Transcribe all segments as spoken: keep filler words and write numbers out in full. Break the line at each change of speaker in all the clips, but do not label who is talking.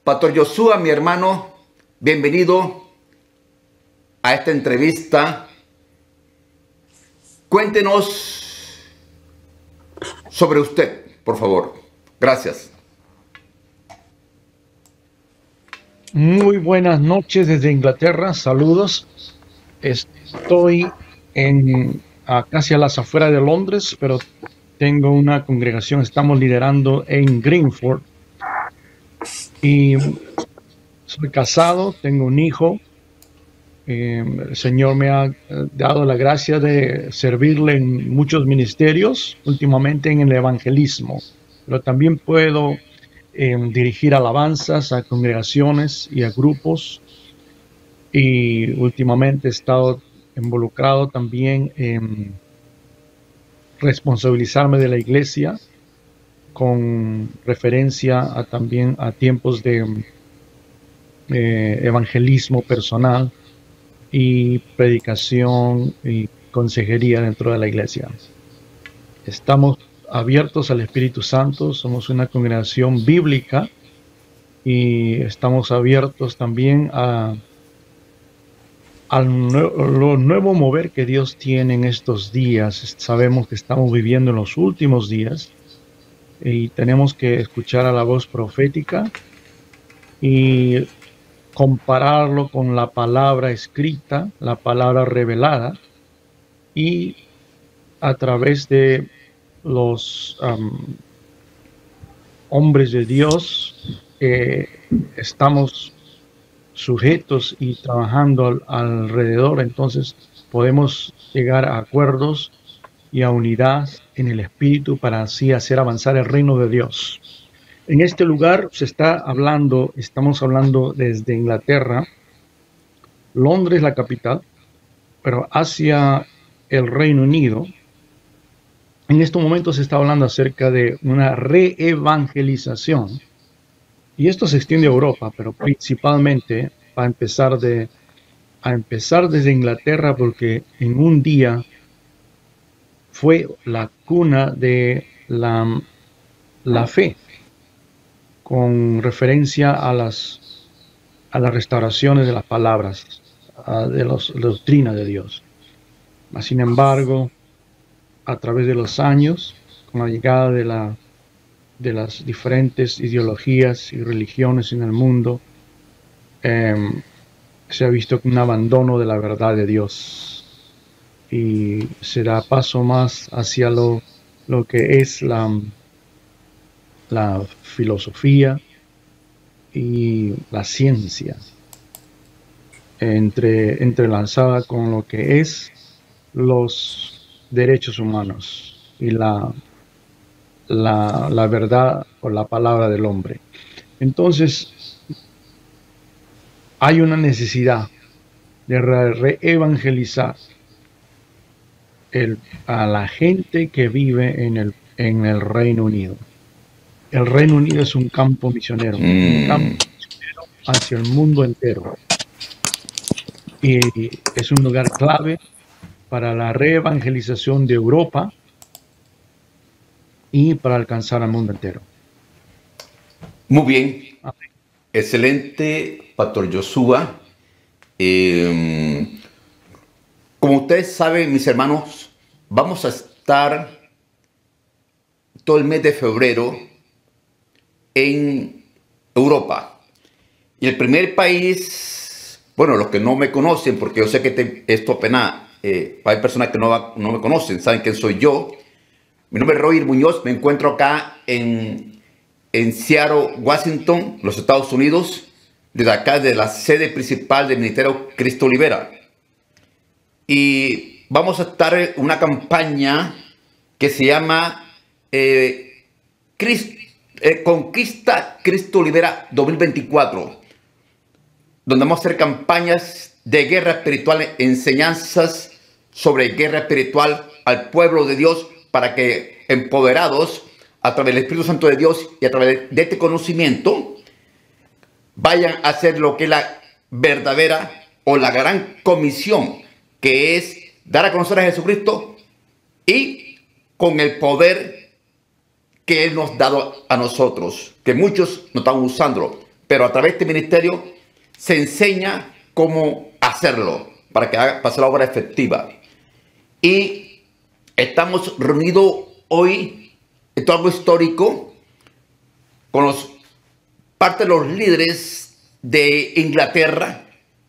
Pastor Joshua, mi hermano, bienvenido a esta entrevista. Cuéntenos sobre usted, por favor. Gracias.
Muy buenas noches desde Inglaterra, saludos. Estoy en a, casi a las afueras de Londres, pero tengo una congregación, estamos liderando en Greenford. Y soy casado, tengo un hijo. Eh, el Señor me ha dado la gracia de servirle en muchos ministerios, últimamente en el evangelismo, pero también puedo eh, dirigir alabanzas a congregaciones y a grupos, y últimamente he estado involucrado también en responsabilizarme de la iglesia con referencia a también a tiempos de eh, evangelismo personal y predicación y consejería dentro de la iglesia. Estamos abiertos al Espíritu Santo, somos una congregación bíblica y estamos abiertos también a al nuevo, lo nuevo mover que Dios tiene en estos días. Sabemos que estamos viviendo en los últimos días y tenemos que escuchar a la voz profética y compararlo con la palabra escrita, la palabra revelada, y a través de los um, hombres de Dios eh, estamos sujetos y trabajando al, alrededor, entonces podemos llegar a acuerdos y a unidad en el espíritu para así hacer avanzar el reino de Dios. En este lugar se está hablando, estamos hablando desde Inglaterra, Londres la capital, pero hacia el Reino Unido. En estos momentos se está hablando acerca de una reevangelización. Y esto se extiende a Europa, pero principalmente va a empezar, de, a empezar desde Inglaterra, porque en un día fue la cuna de la, la fe, con referencia a las, a las restauraciones de las palabras, de los, la doctrina de Dios. Sin embargo, a través de los años, con la llegada de la de las diferentes ideologías y religiones en el mundo, eh, se ha visto un abandono de la verdad de Dios y se da paso más hacia lo, lo que es la, la filosofía y la ciencia, entre, entrelazada con lo que es los derechos humanos y la La, la verdad o la palabra del hombre. Entonces, hay una necesidad de reevangelizar el, a la gente que vive en el, en el Reino Unido. El Reino Unido es un campo misionero, mm. un campo misionero hacia el mundo entero. Y es un lugar clave para la reevangelización de Europa y para alcanzar al mundo entero.
Muy bien. Amén. Excelente, Pastor Joshua. Eh, como ustedes saben, mis hermanos, vamos a estar todo el mes de febrero en Europa. Y el primer país, bueno, los que no me conocen, porque yo sé que te, esto apenas, eh, hay personas que no, no me conocen, saben quién soy yo. Mi nombre es Roy Muñoz, me encuentro acá en, en Seattle, Washington, los Estados Unidos, desde acá, de la sede principal del Ministerio Cristo Libera. Y vamos a estar en una campaña que se llama eh, Christ, eh, Conquista Cristo Libera dos mil veinticuatro, donde vamos a hacer campañas de guerra espiritual, enseñanzas sobre guerra espiritual al pueblo de Dios, para que empoderados a través del Espíritu Santo de Dios y a través de este conocimiento vayan a hacer lo que es la verdadera o la gran comisión, que es dar a conocer a Jesucristo y con el poder que Él nos ha dado a nosotros, que muchos no están usando, pero a través de este ministerio se enseña cómo hacerlo para que haga, para hacer la obra efectiva. Y estamos reunidos hoy, esto es algo histórico, con los, parte de los líderes de Inglaterra,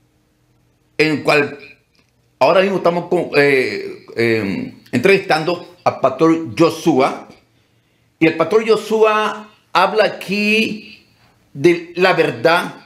en el cual ahora mismo estamos con, eh, eh, entrevistando al pastor Joshua. Y el pastor Joshua habla aquí de la verdad.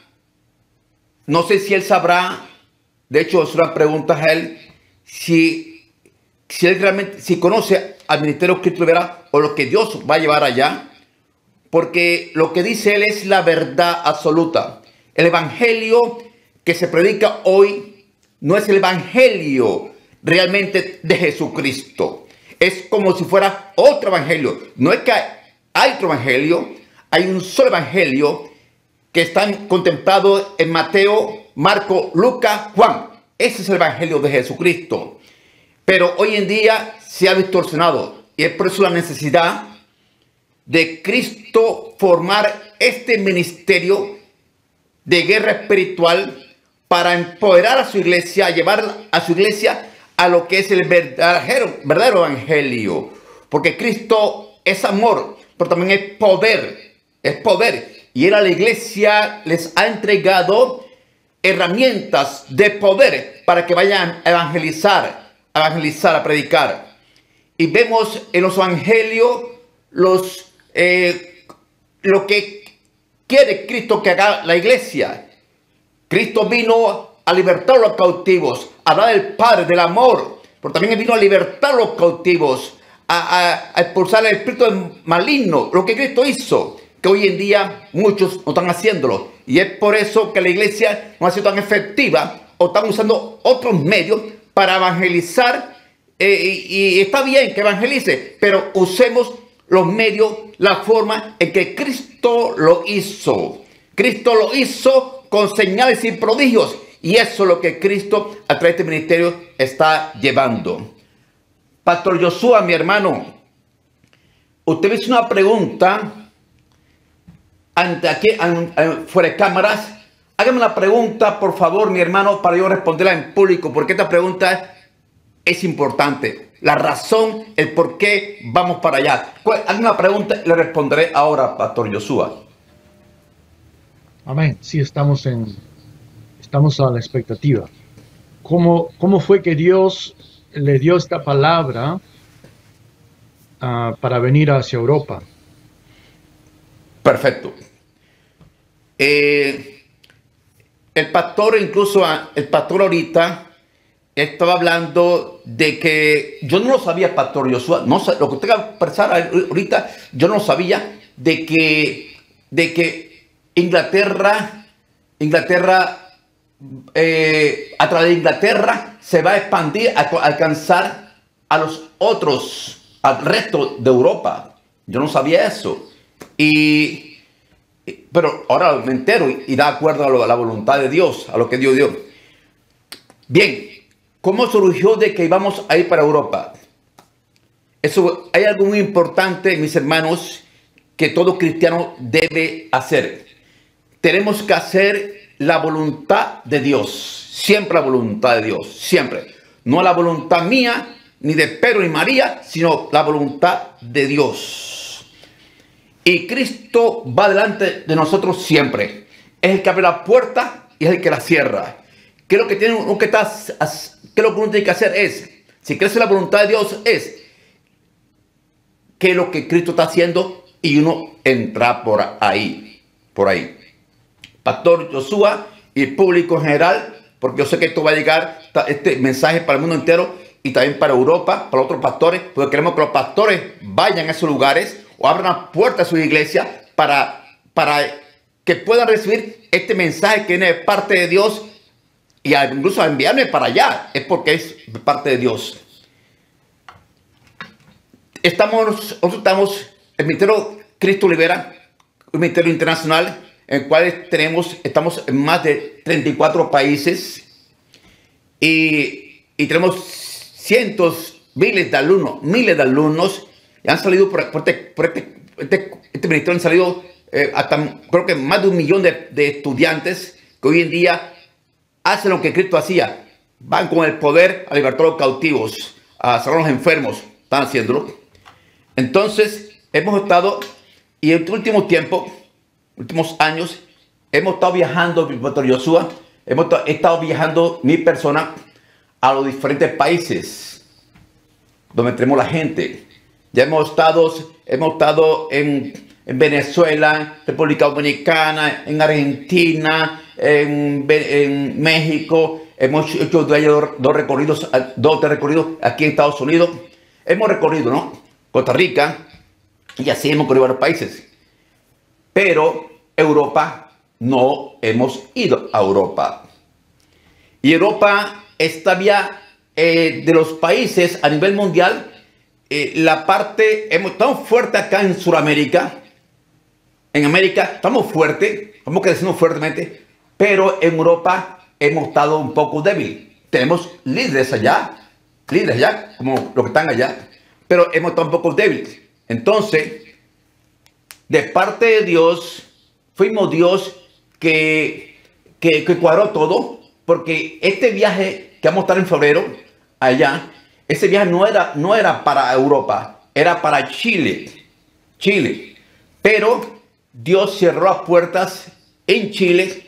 No sé si él sabrá, de hecho, es una pregunta a él, si, si él realmente, si conoce al ministerio Cristo Libera o lo que Dios va a llevar allá, porque lo que dice él es la verdad absoluta. El evangelio que se predica hoy no es el evangelio realmente de Jesucristo. Es como si fuera otro evangelio. No es que hay otro evangelio, hay un solo evangelio que están contemplados en Mateo, Marco, Lucas, Juan. Ese es el evangelio de Jesucristo. Pero hoy en día se ha distorsionado. Y es por eso la necesidad de Cristo formar este ministerio de guerra espiritual para empoderar a su iglesia, llevar a su iglesia a lo que es el verdadero, verdadero evangelio. Porque Cristo es amor, pero también es poder. Es poder. Y él a la iglesia les ha entregado herramientas de poder para que vayan a evangelizar, a evangelizar, a predicar. Y vemos en los evangelios los, eh, lo que quiere Cristo que haga la iglesia. Cristo vino a libertar a los cautivos, a hablar del Padre, del amor, pero también vino a libertar a los cautivos, a, a, a expulsar el espíritu maligno, lo que Cristo hizo, que hoy en día muchos no están haciéndolo. Y es por eso que la iglesia no ha sido tan efectiva o están usando otros medios para evangelizar. Eh, y, y está bien que evangelice, pero usemos los medios, la forma en que Cristo lo hizo. Cristo lo hizo con señales y prodigios. Y eso es lo que Cristo a través de este ministerio está llevando. Pastor Joshua, mi hermano, usted me hizo una pregunta ante aquí, an, an, fuera de cámaras. Hágame una pregunta, por favor, mi hermano, para yo responderla en público, porque esta pregunta es importante. La razón, el por qué vamos para allá. Hágame una pregunta y le responderé ahora, Pastor Joshua.
Amén. Sí, estamos en, estamos a la expectativa. ¿Cómo, cómo fue que Dios le dio esta palabra uh, para venir hacia Europa?
Perfecto. Eh, el pastor, incluso el pastor ahorita, estaba hablando de que yo no lo sabía, Pastor Joshua, no, lo que usted va a expresar ahorita, yo no sabía de que, de que Inglaterra, Inglaterra, eh, a través de Inglaterra se va a expandir, a, a alcanzar a los otros, al resto de Europa. Yo no sabía eso. Y, pero ahora me entero y, y da acuerdo a, lo, a la voluntad de Dios, a lo que Dios dio. Bien, ¿cómo surgió de que íbamos a ir para Europa? Eso, hay algo muy importante, mis hermanos, que todo cristiano debe hacer. Tenemos que hacer la voluntad de Dios. Siempre la voluntad de Dios. Siempre. No la voluntad mía, ni de Pedro ni María, sino la voluntad de Dios. Y Cristo va delante de nosotros siempre. Es el que abre la puerta y es el que la cierra. ¿Qué es lo que, tiene, uno que, está, qué es lo que uno tiene que hacer? Es, si crece la voluntad de Dios, es qué es lo que Cristo está haciendo y uno entra por ahí. Por ahí. Pastor Joshua y el público en general, porque yo sé que esto va a llegar, este mensaje para el mundo entero y también para Europa, para otros pastores, porque queremos que los pastores vayan a esos lugares o abran las puertas a su iglesia para, para que puedan recibir este mensaje que viene de parte de Dios y incluso a enviarme para allá, es porque es de parte de Dios. Estamos, nosotros estamos, el Ministerio Cristo Libera, un ministerio internacional, en el cual tenemos, estamos en más de treinta y cuatro países y, y tenemos cientos, miles de alumnos, miles de alumnos, y han salido por, por, este, por este, este, este ministerio, han salido eh, hasta creo que más de un millón de, de estudiantes que hoy en día hacen lo que Cristo hacía. Van con el poder a libertar a los cautivos, a sanar a los enfermos. Están haciéndolo. Entonces, hemos estado, y en el último tiempo, últimos años, hemos estado viajando, Pastor Joshua, hemos estado viajando mi persona a los diferentes países donde tenemos la gente. Ya hemos estado, hemos estado en, en Venezuela, República Dominicana, en Argentina, en, en México. Hemos hecho dos, dos recorridos, dos tres recorridos aquí en Estados Unidos. Hemos recorrido, ¿no? Costa Rica, y así hemos recorrido varios países. Pero Europa, no hemos ido a Europa. Y Europa está ya eh, de los países a nivel mundial, eh, la parte, hemos estado fuerte acá en Sudamérica. En América estamos fuertes, estamos creciendo fuertemente, pero en Europa hemos estado un poco débil. Tenemos líderes allá, líderes allá, como los que están allá, pero hemos estado un poco débiles. Entonces, de parte de Dios, fuimos Dios que, que, que cuadró todo, porque este viaje que vamos a estar en febrero, allá, ese viaje no era, no era para Europa, era para Chile, Chile. Pero Dios cerró las puertas en Chile,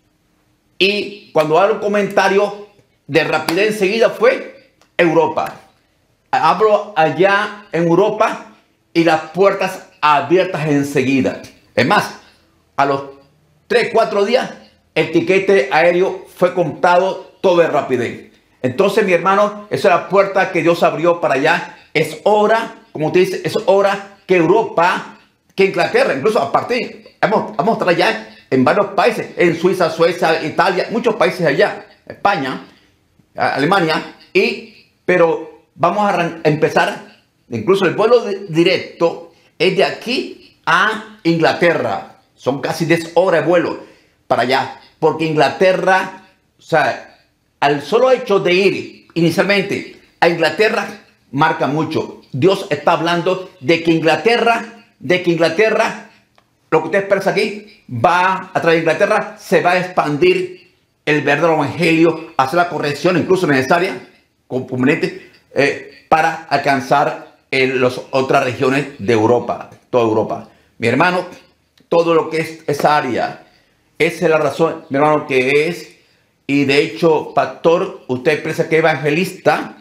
y cuando hago un comentario de rapidez enseguida fue Europa. Hablo allá en Europa y las puertas abiertas enseguida. Es más, a los tres, cuatro días el tiquete aéreo fue comprado todo de rapidez. Entonces, mi hermano, esa es la puerta que Dios abrió para allá. Es hora, como te dice, es hora que Europa, que Inglaterra, incluso aparte, vamos, vamos a estar allá en varios países, en Suiza, Suecia, Italia, muchos países allá, España, Alemania, y, pero vamos a empezar, incluso el vuelo directo es de aquí a Inglaterra, son casi diez horas de vuelo para allá, porque Inglaterra, o sea, al solo hecho de ir inicialmente a Inglaterra, marca mucho. Dios está hablando de que Inglaterra, de que Inglaterra, lo que usted expresa aquí, va a través de Inglaterra, se va a expandir el verdadero evangelio, hacer la corrección incluso necesaria, conveniente, eh, para alcanzar en las otras regiones de Europa, toda Europa. Mi hermano, todo lo que es esa área, esa es la razón, mi hermano, que es, y de hecho, pastor, usted expresa que es evangelista,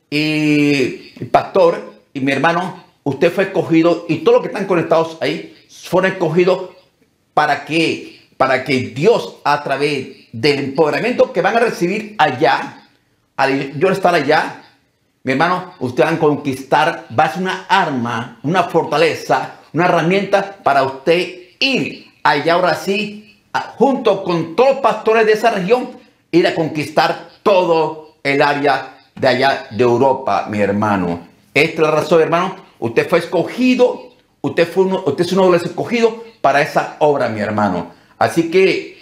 y, y pastor, y mi hermano, usted fue escogido, y todos los que están conectados ahí, fueron escogidos para que, para que Dios, a través del empoderamiento que van a recibir allá, al yo estar allá, mi hermano, ustedes van a conquistar, va a ser una arma, una fortaleza, una herramienta para usted ir allá ahora sí, a, junto con todos los pastores de esa región, ir a conquistar todo el área de allá de Europa, mi hermano. Esta es la razón, hermano. Usted fue escogido. Usted, fue uno, usted es uno de los escogidos para esa obra, mi hermano. Así que,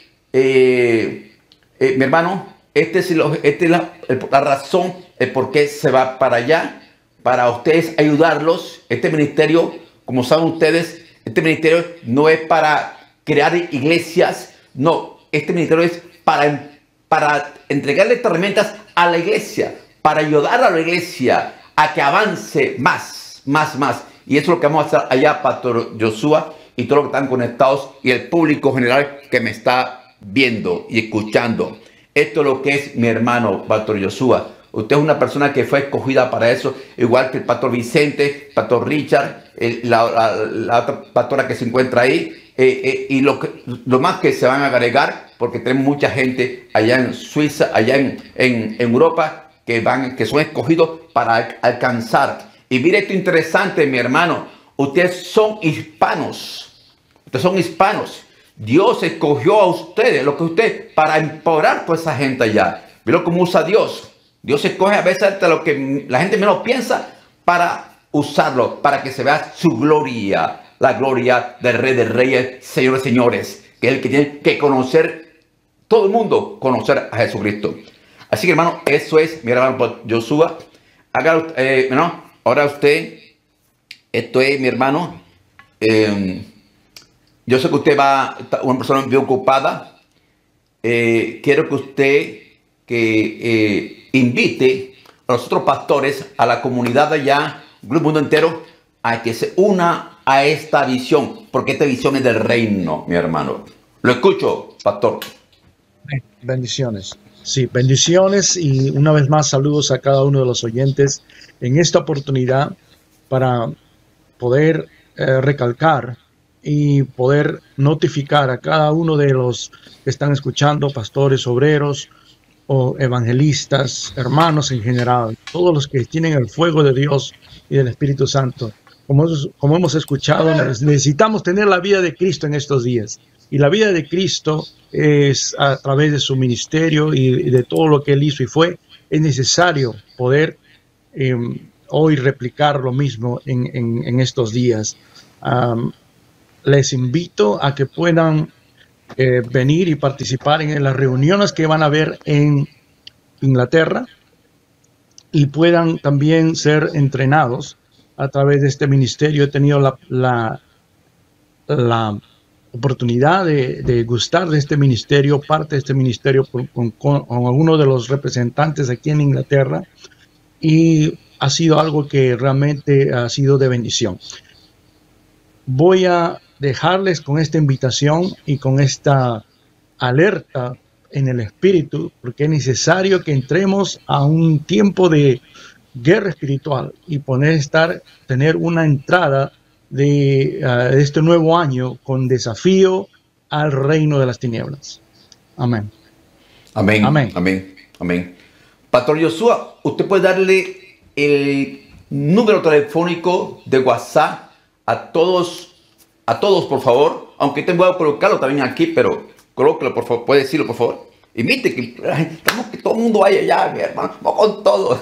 eh, eh, mi hermano, esta es, este es la, la razón, el por qué se va para allá, para ustedes ayudarlos. Este ministerio, como saben ustedes, este ministerio no es para crear iglesias, no, este ministerio es para, para entregarle estas herramientas a la iglesia, para ayudar a la iglesia a que avance más, más, más. Y eso es lo que vamos a hacer allá, Pastor Joshua, y todos los que están conectados, y el público general que me está viendo y escuchando. Esto es lo que es mi hermano, Pastor Joshua. Usted es una persona que fue escogida para eso, igual que el Pastor Vicente, Pastor Richard, el, la, la, la otra pastora que se encuentra ahí, eh, eh, y lo, que, lo más que se van a agregar, porque tenemos mucha gente allá en Suiza, allá en, en, en Europa, que, van, que son escogidos para alcanzar. Y mire esto interesante, mi hermano. Ustedes son hispanos. Ustedes son hispanos. Dios escogió a ustedes, lo que usted, para empoderar a toda esa gente allá. Mira cómo usa Dios. Dios escoge a veces hasta lo que la gente menos piensa para usarlo, para que se vea su gloria. La gloria del Rey de Reyes, Señores de Señores. Que es el que tiene que conocer, todo el mundo, conocer a Jesucristo. Así que, hermano, eso es, mi hermano Joshua. Haga, eh, no. Ahora usted, esto es mi hermano, eh, yo sé que usted va, una persona bien ocupada. Eh, quiero que usted que eh, invite a los otros pastores, a la comunidad de allá, el mundo entero, a que se una a esta visión, porque esta visión es del reino, mi hermano. Lo escucho, pastor.
Bendiciones. Sí, bendiciones y una vez más saludos a cada uno de los oyentes en esta oportunidad para poder eh, recalcar y poder notificar a cada uno de los que están escuchando, pastores, obreros o evangelistas, hermanos en general, todos los que tienen el fuego de Dios y del Espíritu Santo. Como, como hemos escuchado, necesitamos tener la vida de Cristo en estos días. Y la vida de Cristo es a través de su ministerio y de todo lo que Él hizo y fue. Es necesario poder eh, hoy replicar lo mismo en, en, en estos días. Um, les invito a que puedan eh, venir y participar en las reuniones que van a haber en Inglaterra y puedan también ser entrenados a través de este ministerio. He tenido la, la, la oportunidad de, de gustar de este ministerio, parte de este ministerio con, con, con alguno de los representantes aquí en Inglaterra, y ha sido algo que realmente ha sido de bendición. Voy a dejarles con esta invitación y con esta alerta en el espíritu, porque es necesario que entremos a un tiempo de guerra espiritual y poder estar, tener una entrada de, uh, de este nuevo año con desafío al reino de las tinieblas. Amén.
Amén. Amén. Amén. Amén. Pastor Joshua, usted puede darle el número telefónico de WhatsApp a todos, a todos, por favor. Aunque tengo que colocarlo también aquí, pero colóquelo, por favor. ¿Puede decirlo, por favor? Invite que, que todo el mundo vaya allá, mi hermano. Vamos con todo.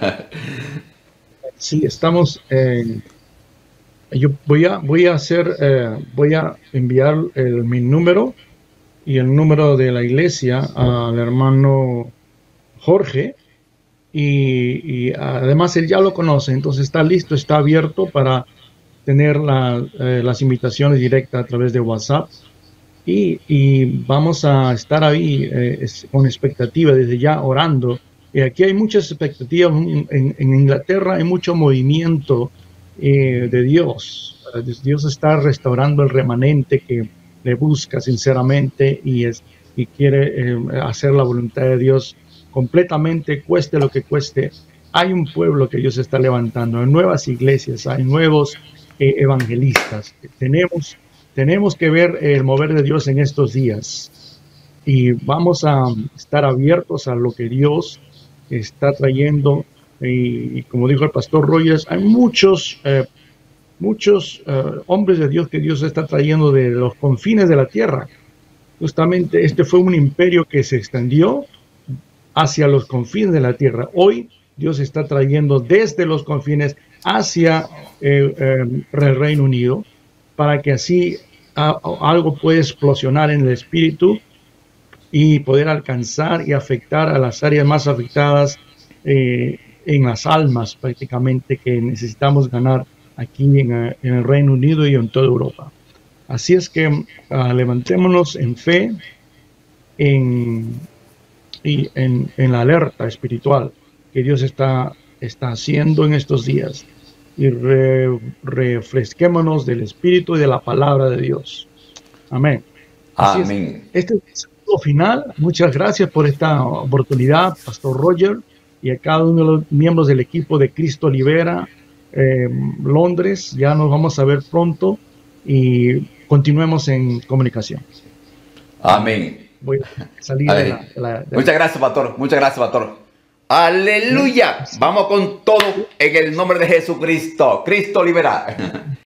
Sí, estamos en... Yo voy a, voy a hacer, eh, voy a enviar el, mi número y el número de la iglesia al hermano Jorge, y, y además él ya lo conoce, entonces está listo, está abierto para tener la, eh, las invitaciones directas a través de WhatsApp, y, y vamos a estar ahí eh, es, con expectativa desde ya orando. Y aquí hay muchas expectativas. En, en Inglaterra hay mucho movimiento Eh, de Dios. Dios está restaurando el remanente que le busca sinceramente y, es, y quiere eh, hacer la voluntad de Dios completamente, cueste lo que cueste. Hay un pueblo que Dios está levantando, hay nuevas iglesias, hay nuevos eh, evangelistas. Tenemos, tenemos que ver el mover de Dios en estos días y vamos a estar abiertos a lo que Dios está trayendo. Y, y como dijo el pastor Rogers, hay muchos, eh, muchos uh, hombres de Dios que Dios está trayendo de los confines de la tierra. Justamente este fue un imperio que se extendió hacia los confines de la tierra. Hoy Dios está trayendo desde los confines hacia eh, eh, el Reino Unido, para que así a, a, algo pueda explosionar en el espíritu y poder alcanzar y afectar a las áreas más afectadas eh, en las almas prácticamente que necesitamos ganar aquí en, en el Reino Unido y en toda Europa. Así es que uh, levantémonos en fe en, y en, en la alerta espiritual que Dios está, está haciendo en estos días, y re, refresquémonos del Espíritu y de la palabra de Dios. Amén. Así
Amén.
Es. Este es el final. Muchas gracias por esta oportunidad, Pastor Roger, y a cada uno de los miembros del equipo de Cristo Libera, eh, Londres. Ya nos vamos a ver pronto y continuemos en comunicación.
Amén.
Voy a salir de la, de la, de
Muchas gracias, pastor. Muchas gracias, pastor. Aleluya. Vamos con todo en el nombre de Jesucristo. Cristo libera.